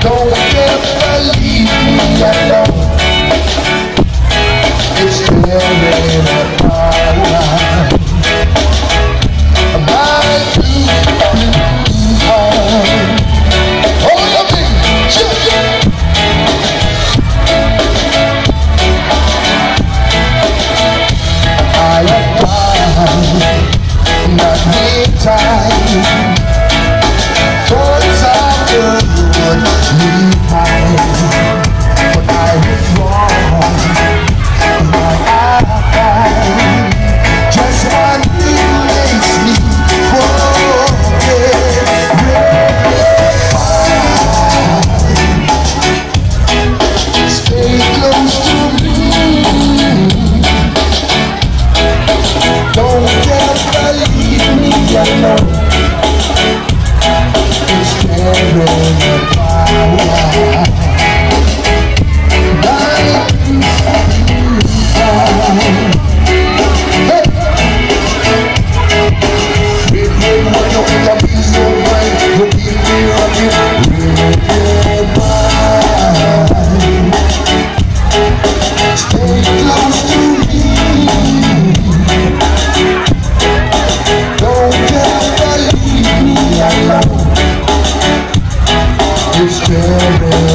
Don't ever leave me alone. It's tearing apart my blue heart. Oh, love me, I have found not many times towards our good me high, but I was wrong. Just one thing makes me forget. Stay close to me. Don't ever leave me alone. It's tearing apart. It's